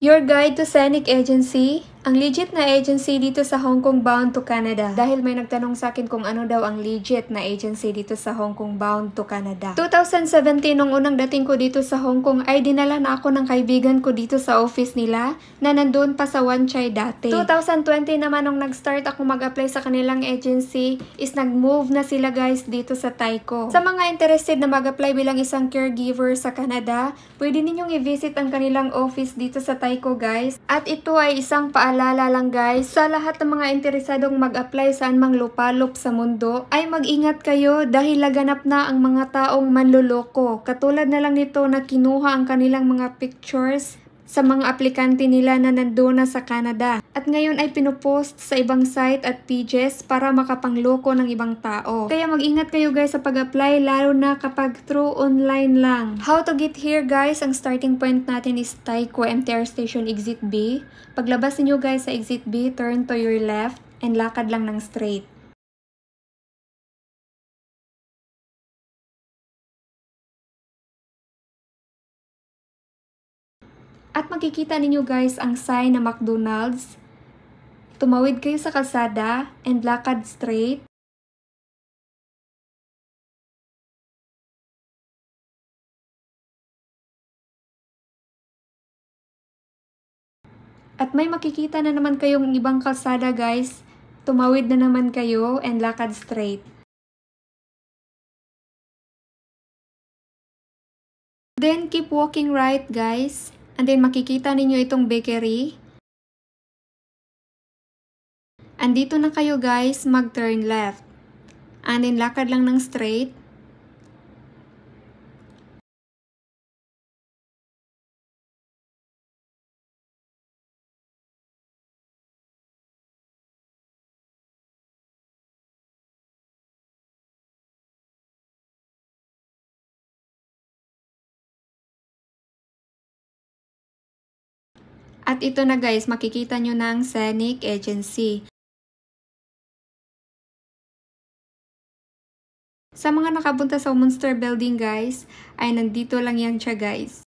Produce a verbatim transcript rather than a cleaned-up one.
Your guide to Scenic Agency, ang legit na agency dito sa Hong Kong bound to Canada. Dahil may nagtanong sa akin kung ano daw ang legit na agency dito sa Hong Kong bound to Canada. twenty seventeen, nung unang dating ko dito sa Hong Kong, ay dinala na ako ng kaibigan ko dito sa office nila na nandun pa sa Wan Chai dati. twenty twenty naman, nung nag-start ako mag-apply sa kanilang agency, is nag-move na sila guys dito sa Taiko. Sa mga interested na mag-apply bilang isang caregiver sa Canada, pwede ninyong i-visit ang kanilang office dito sa Taiko guys. At ito ay isang paalala lang guys, sa lahat ng mga interesadong mag-apply saan mang lupalop sa mundo, ay mag-ingat kayo dahil laganap na ang mga taong manloloko. Katulad na lang nito na kinuha ang kanilang mga pictures sa mga aplikante nila na nandoon na sa Canada. At ngayon ay pinupost sa ibang site at pages para makapangloko ng ibang tao. Kaya mag-ingat kayo guys sa pag-apply, lalo na kapag through online lang. How to get here guys? Ang starting point natin is Taiko M T R Station Exit B. Paglabas niyo guys sa Exit B, turn to your left and lakad lang ng straight. At makikita ninyo guys ang sign na McDonald's. Tumawid kayo sa kalsada and lakad straight. At may makikita na naman kayong ibang kalsada guys. Tumawid na naman kayo and lakad straight. Then keep walking right guys. And then makikita ninyo itong bakery. Andito na kayo guys, mag-turn left. And then lakad lang ng straight. At ito na guys, makikita nyo na ang Scenic Agency. Sa mga nakapunta sa Monster Building guys, ay nandito lang yan siya guys.